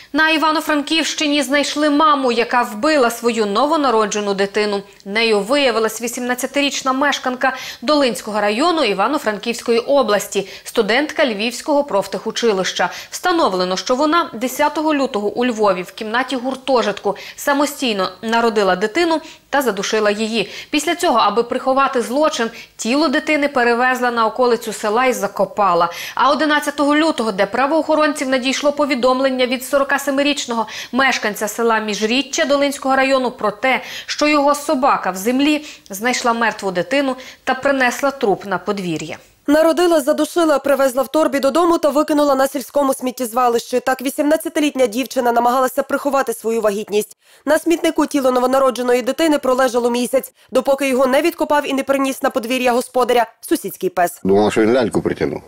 На Івано-Франківщині знайшли маму, яка вбила свою новонароджену дитину. Нею виявилась 18-річна мешканка Долинського району Івано-Франківської області, студентка Львівського профтехучилища. Встановлено, що вона 10 лютого у Львові в кімнаті гуртожитку самостійно народила дитину та задушила її. Після цього, аби приховати злочин, тіло дитини перевезла на околицю села і закопала. А 11 лютого, де правоохоронців надійшло повідомлення від 47-річного мешканця села Міжріччя Долинського району про те, що його собака в землі знайшла мертву дитину та принесла труп на подвір'я. Народила, задушила, привезла в торбі додому та викинула на сільському сміттєзвалищі. Так 18-літня дівчина намагалася приховати свою вагітність. На смітнику тіло новонародженої дитини пролежало місяць, допоки його не відкопав і не приніс на подвір'я господаря сусідський пес. Думала, що він ляльку притягнув.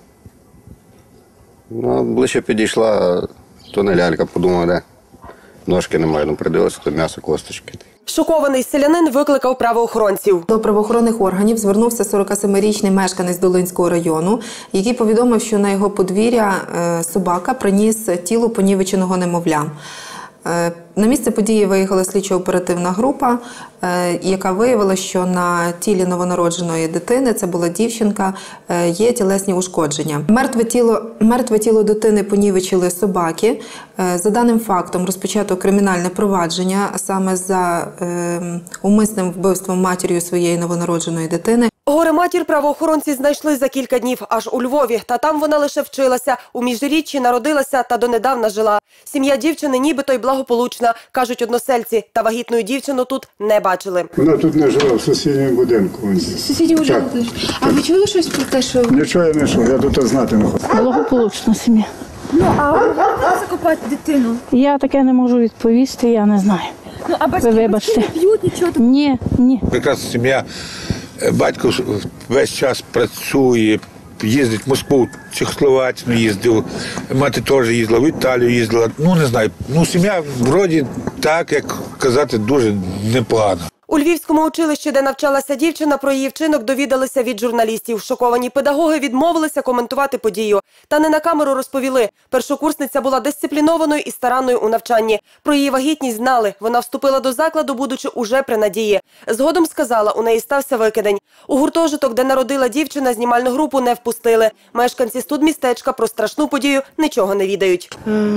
Ближче підійшла, то не лялька, подумала, де ножки немає, придивилася, то м'ясо, косточки. Шокований селянин викликав правоохоронців. До правоохоронних органів звернувся 47-річний мешканець Долинського району, який повідомив, що на його подвір'я собака приніс тіло понівеченого немовля. На місце події виїхала слідчо-оперативна група, яка виявила, що на тілі новонародженої дитини, це була дівчинка, є тілесні ушкодження. Мертве тіло дитини понівечили собаки. За даним фактом розпочато кримінальне провадження саме за умисним вбивством матір'ю своєї новонародженої дитини. Горе-матір правоохоронці знайшли за кілька днів аж у Львові. Та там вона лише вчилася. У Міжріччі народилася та донедавна жила. Сім'я дівчини нібито й благополучна, кажуть односельці. Та вагітну дівчину тут не бачили. Вона тут не жила, в сусідньому будинку. Сусідній будинку? А ви чули щось про те, що... Нічого я не чув, я тут знати не хочу. Благополучна сім'я. Ну, а як закопати дитину? Я таке не можу відповісти, я не знаю. Ну, а батьки не п'ють нічого? Ні. Прекрасна сім'я. Батько весь час працює, їздить в Москву, в Чехословаччину їздив, мати теж їздила, в Італію їздила. Не знаю, сім'я вроді так, як казати, дуже непогана. У Львівському училищі, де навчалася дівчина, про її вчинок довідалися від журналістів. Шоковані педагоги відмовилися коментувати подію. Та не на камеру розповіли. Першокурсниця була дисциплінованою і старанною у навчанні. Про її вагітність знали. Вона вступила до закладу, будучи уже при надії. Згодом сказала, у неї стався викидень. У гуртожиток, де народила дівчина, знімальну групу не впустили. Мешканці студмістечка про страшну подію нічого не відають.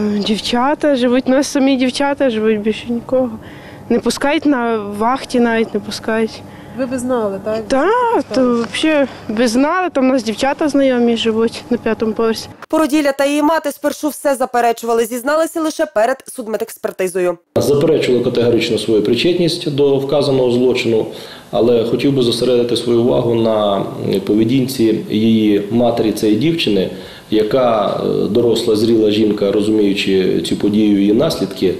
Дівчата живуть, у нас самі дівчата живуть, більше нікого. Не пускають на вахті, навіть не пускають. Ви б знали, так? Так, то взагалі би знали, там у нас дівчата знайомі живуть на 5-му поверсі. Породілля та її мати спершу все заперечували, зізналися лише перед судмедекспертизою. Заперечували категорично свою причетність до вказаного злочину, але хотів би зосередити свою увагу на поведінці її матері, цієї дівчини, яка доросла, зріла жінка, розуміючи цю подію і її наслідки,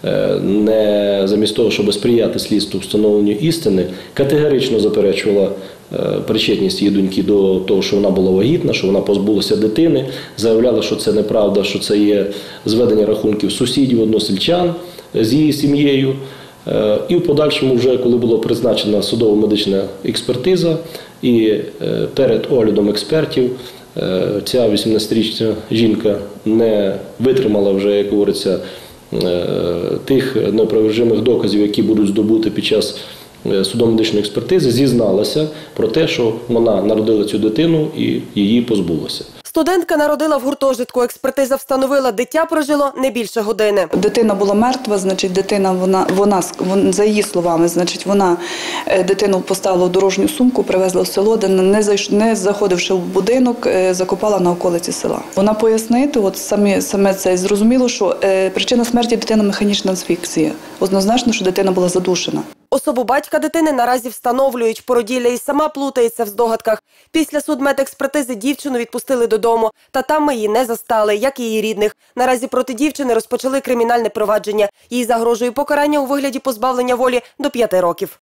не замість того, щоб сприяти слідству встановленню істини, категорично заперечувала причетність її доньки до того, що вона була вагітна, що вона позбулася дитини, заявляла, що це неправда, що це є зведення рахунків сусідів, односельчан з її сім'єю. І в подальшому вже, коли була призначена судово-медична експертиза, і перед оглядом експертів ця 18-річна жінка не витримала вже, як говориться, тих неопровержимих доказів, які будуть здобути під час судово-медичної експертизи, зізналася про те, що вона народила цю дитину і її позбулася. Студентка народила в гуртожитку. Експертиза встановила, дитя прожило не більше години. Дитина була мертва, значить, вона за її словами, значить, вона дитину поставила в дорожню сумку, привезла в село, де не заходивши в будинок, закопала на околиці села. Вона пояснити, саме це зрозуміло, що причина смерті дитини – механічна асфіксія. Однозначно, що дитина була задушена. Особу батька дитини наразі встановлюють. Породілля і сама плутається в здогадках. Після судмедекспертизи дівчину відпустили додому. Та там ми її не застали, як і її рідних. Наразі проти дівчини розпочали кримінальне провадження. Їй загрожує покарання у вигляді позбавлення волі до 5 років.